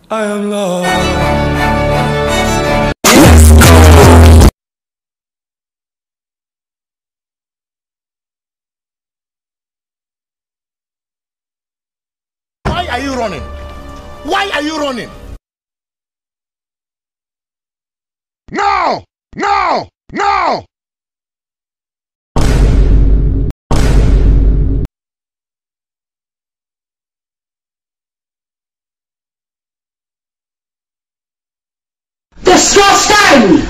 I am lost. Why are you running? Why are you running? No! No! No! Disgusting!